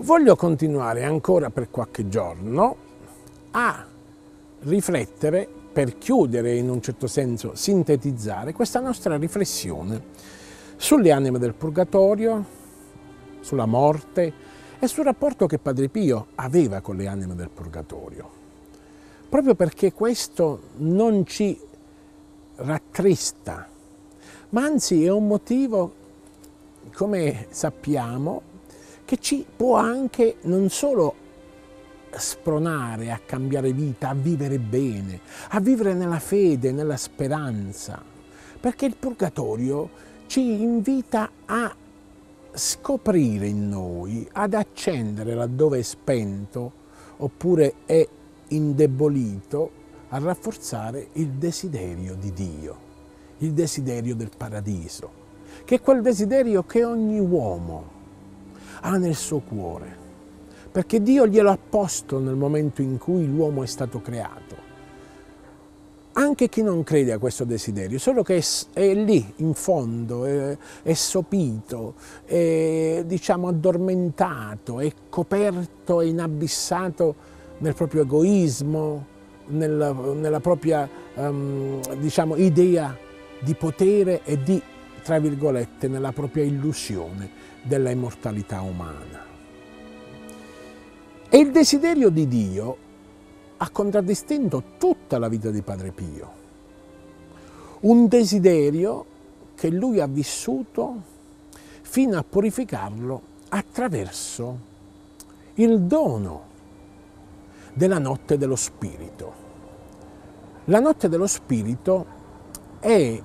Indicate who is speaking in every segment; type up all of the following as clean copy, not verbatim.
Speaker 1: Voglio continuare ancora per qualche giorno a riflettere, per chiudere, in un certo senso sintetizzare questa nostra riflessione sulle anime del purgatorio, sulla morte e sul rapporto che Padre Pio aveva con le anime del purgatorio. Proprio perché questo non ci rattrista, ma anzi è un motivo, come sappiamo, che ci può anche non solo spronare a cambiare vita, a vivere bene, a vivere nella fede, nella speranza, perché il purgatorio ci invita a scoprire in noi, ad accendere laddove è spento oppure è indebolito, a rafforzare il desiderio di Dio, il desiderio del paradiso, che è quel desiderio che ogni uomo ha nel suo cuore, perché Dio glielo ha posto nel momento in cui l'uomo è stato creato. Anche chi non crede a questo desiderio, solo che è lì in fondo, è sopito, è diciamo addormentato, è coperto e inabissato nel proprio egoismo, nella propria diciamo idea di potere e di, tra virgolette, nella propria illusione della immortalità umana. E il desiderio di Dio ha contraddistinto tutta la vita di Padre Pio. Un desiderio che lui ha vissuto fino a purificarlo attraverso il dono della notte dello Spirito. La notte dello Spirito è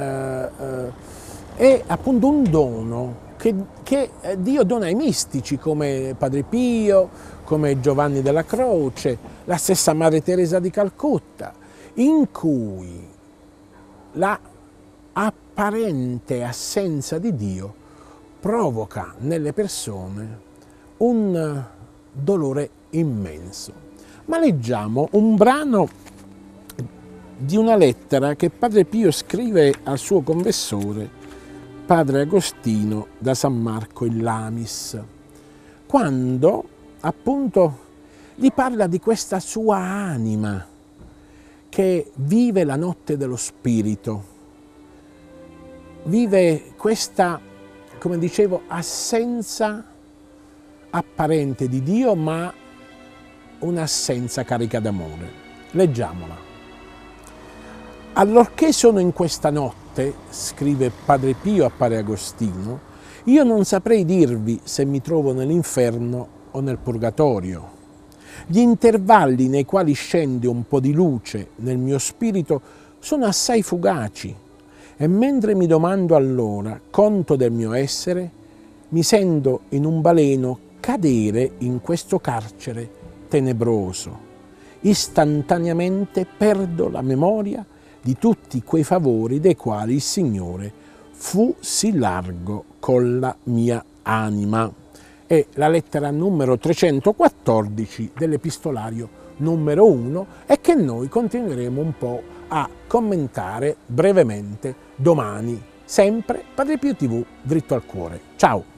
Speaker 1: appunto un dono che Dio dona ai mistici come Padre Pio, come Giovanni della Croce, la stessa Madre Teresa di Calcutta, in cui la apparente assenza di Dio provoca nelle persone un dolore immenso. Ma leggiamo un brano di una lettera che Padre Pio scrive al suo confessore, Padre Agostino da San Marco in Lamis, quando appunto gli parla di questa sua anima che vive la notte dello Spirito, vive questa, come dicevo, assenza apparente di Dio, ma un'assenza carica d'amore. Leggiamola. Allorché sono in questa notte, scrive Padre Pio a Padre Agostino, io non saprei dirvi se mi trovo nell'inferno o nel purgatorio. Gli intervalli nei quali scende un po' di luce nel mio spirito sono assai fugaci e mentre mi domando allora conto del mio essere, mi sento in un baleno cadere in questo carcere tenebroso. Istantaneamente perdo la memoria di tutti quei favori dei quali il Signore fu sì largo con la mia anima. È la lettera numero 314 dell'Epistolario numero 1 e che noi continueremo un po' a commentare brevemente domani. Sempre Padre Pio TV, dritto al cuore. Ciao!